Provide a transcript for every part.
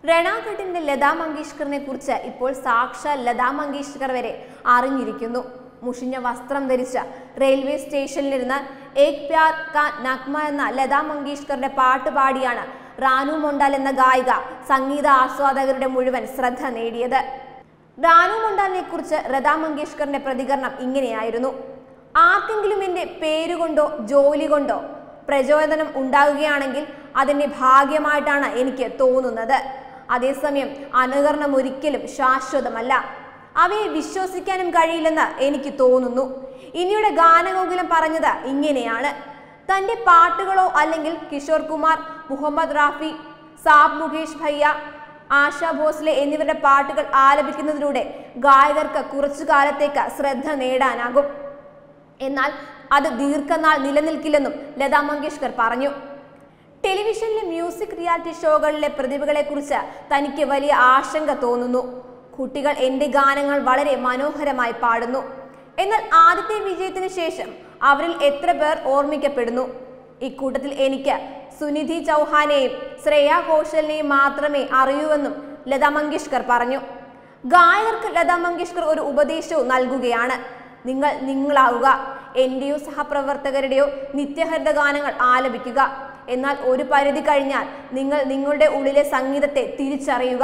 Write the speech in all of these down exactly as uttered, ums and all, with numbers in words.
രണാഘട്ടിന്റെ ലതാ മങ്കേഷ്കറിനെ കുറിച്ച് ഇപ്പോൾ സാക്ഷാൽ ലതാ മങ്കേഷ്കർ വരെ അറിഞ്ഞിരിക്കുന്നു. മുഷിഞ്ഞ വസ്ത്രം ധരിച്ച റെയിൽവേ സ്റ്റേഷനിലിരുന്ന് ഏക് പ്യാർ കാ നഗ്മ എന്ന ലതാ മങ്കേഷ്കറുടെ പാട്ട് പാടിയാണ് റാനു മൊണ്ടാൽ എന്ന ഗായിക സംഗീത ആസ്വാദകരുടെ മുഴുവൻ ശ്രദ്ധ നേടിയത്. റാനു മൊണ്ടാലിനെ കുറിച്ച് ലതാ മങ്കേഷ്കറിന്റെ പ്രതികരണം ഇങ്ങനെയായിരുന്നു: ആർക്കെങ്കിലും എൻ്റെ പേരുകൊണ്ടോ ജോലി കൊണ്ടോ പ്രചോദനം ഉണ്ടാകുകയാണെങ്കിൽ അതിൻ്റെ ഭാഗ്യമായിട്ടാണ് എനിക്ക് തോന്നുന്നത്. അതേസമയം അനുകരണം ഒരിക്കലും ശാശ്വതമല്ല. അവയെ വിശ്വസിക്കാനും കഴിയില്ലെന്ന് എനിക്ക് തോന്നുന്നു. ഇനിയുടെ ഗാനഗോകുലം പറഞ്ഞത് ഇങ്ങനെയാണ്: തൻ്റെ പാട്ടുകളോ അല്ലെങ്കിൽ കിഷോർ കുമാർ, മുഹമ്മദ് റാഫി, സാബ് മുകേഷ് ഭയ്യ, ആശ ഭോസ്ലെ എന്നിവരുടെ പാട്ടുകൾ ആലപിക്കുന്നതിലൂടെ ഗായകർക്ക് കുറച്ചു കാലത്തേക്ക് ശ്രദ്ധ നേടാനാകും. എന്നാൽ അത് ദീർഘനാൾ നിലനിൽക്കില്ലെന്നും ലതാ മങ്കേഷ്കർ പറഞ്ഞു. ടെലിവിഷനിലെ മ്യൂസിക് റിയാലിറ്റി ഷോകളിലെ പ്രതിഭകളെ കുറിച്ച് തനിക്ക് വലിയ ആശങ്ക തോന്നുന്നു. കുട്ടികൾ എൻ്റെ ഗാനങ്ങൾ വളരെ മനോഹരമായി പാടുന്നു. എന്നാൽ ആദ്യത്തെ വിജയത്തിന് ശേഷം അവരിൽ എത്ര പേർ ഓർമ്മിക്കപ്പെടുന്നു? ഇക്കൂട്ടത്തിൽ എനിക്ക് സുനിധി ചൗഹാനെയും ശ്രേയ ഘോഷലിനെയും മാത്രമേ അറിയൂവെന്നും ലതാ മങ്കേഷ്കർ പറഞ്ഞു. ഗായകർക്ക് ലതാ മങ്കേഷ്കർ ഒരു ഉപദേശവും നൽകുകയാണ്: നിങ്ങൾ നിങ്ങളാവുക, എൻ്റെയോ സഹപ്രവർത്തകരുടെയോ നിത്യഹരിത ഗാനങ്ങൾ ആലപിക്കുക. എന്നാൽ ഒരു പരിധി കഴിഞ്ഞാൽ നിങ്ങൾ നിങ്ങളുടെ ഉള്ളിലെ സംഗീതത്തെ തിരിച്ചറിയുക.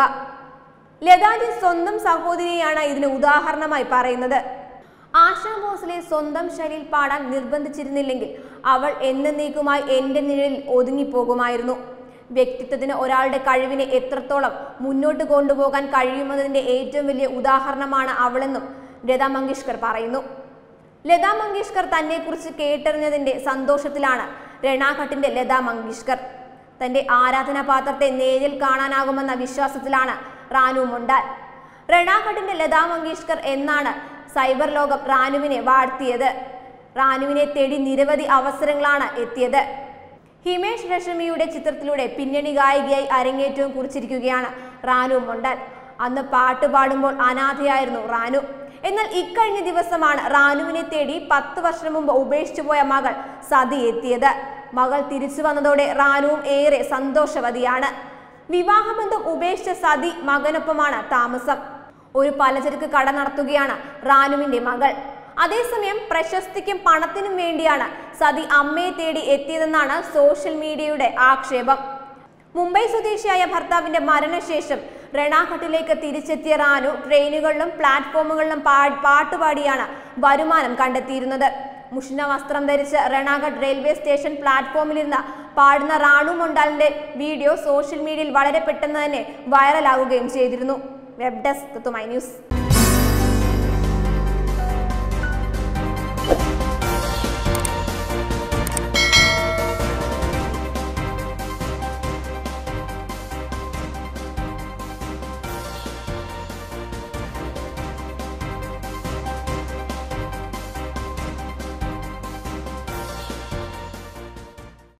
ലതാജി സ്വന്തം സഹോദരിയെയാണ് ഇതിന് ഉദാഹരണമായി പറയുന്നത്. ആശാ ഭോസ്ലെ സ്വന്തം ശൈലിയിൽ പാടാൻ നിർബന്ധിച്ചിരുന്നില്ലെങ്കിൽ അവൾ എന്നേക്കുമായി എൻ്റെ നിഴലിൽ ഒതുങ്ങിപ്പോകുമായിരുന്നു. വ്യക്തിത്വത്തിന് ഒരാളുടെ കഴിവിനെ എത്രത്തോളം മുന്നോട്ട് കൊണ്ടുപോകാൻ കഴിയുമെന്നതിൻ്റെ ഏറ്റവും വലിയ ഉദാഹരണമാണ് അവളെന്നും ലതാ മങ്കേഷ്കർ പറയുന്നു. ലതാ മങ്കേഷ്കർ തന്നെക്കുറിച്ച് കേട്ടറിഞ്ഞതിൻ്റെ സന്തോഷത്തിലാണ് രണാഘട്ടിന്റെ ലതാ മങ്കേഷ്കർ. തൻ്റെ ആരാധനാപാത്രത്തെ നേരിൽ കാണാനാകുമെന്ന വിശ്വാസത്തിലാണ് റാനു മൊണ്ടാൽ. രണാഘട്ടിന്റെ ലതാ മങ്കേഷ്കർ എന്നാണ് സൈബർ ലോകം റാനുവിനെ വാഴ്ത്തിയത്. റാനുവിനെ തേടി നിരവധി അവസരങ്ങളാണ് എത്തിയത്. ഹിമേഷ് രശ്മിയുടെ ചിത്രത്തിലൂടെ പിന്നണി ഗായികയായി അരങ്ങേറ്റവും കുറിച്ചിരിക്കുകയാണ് റാനു മൊണ്ടാൽ. അന്ന് പാട്ട് പാടുമ്പോൾ അനാഥയായിരുന്നു റാനു. എന്നാൽ ഇക്കഴിഞ്ഞ ദിവസമാണ് റാനുവിനെ തേടി പത്ത് വർഷം മുമ്പ് ഉപേക്ഷിച്ചു പോയ മകൾ സതി എത്തിയത്. മകൾ തിരിച്ചു വന്നതോടെ റാനുവും ഏറെ സന്തോഷവതിയാണ്. വിവാഹബന്ധം ഉപേക്ഷിച്ച സതി മകനൊപ്പമാണ് താമസം. ഒരു പലചരക്ക് കട നടത്തുകയാണ് റാനുവിന്റെ മകൾ. അതേസമയം പ്രശസ്തിക്കും പണത്തിനും വേണ്ടിയാണ് സതി അമ്മയെ തേടി എത്തിയതെന്നാണ് സോഷ്യൽ മീഡിയയുടെ ആക്ഷേപം. മുംബൈ സ്വദേശിയായ ഭർത്താവിന്റെ മരണശേഷം രണാഘട്ടിലേക്ക് തിരിച്ചെത്തിയ റാനു ട്രെയിനുകളിലും പ്ലാറ്റ്ഫോമുകളിലും പാ പാട്ടുപാടിയാണ് വരുമാനം കണ്ടെത്തിയിരുന്നത്. മുഷിഞ്ഞ വസ്ത്രം ധരിച്ച് രണാഘട്ട് റെയിൽവേ സ്റ്റേഷൻ പ്ലാറ്റ്ഫോമിലിരുന്ന് പാടുന്ന റാനു മൊണ്ടാലിന്റെ വീഡിയോ സോഷ്യൽ മീഡിയയിൽ വളരെ പെട്ടെന്ന് തന്നെ വൈറലാവുകയും ചെയ്തിരുന്നു. വെബ് ഡെസ്ക് തത്തുമൈ ന്യൂസ്.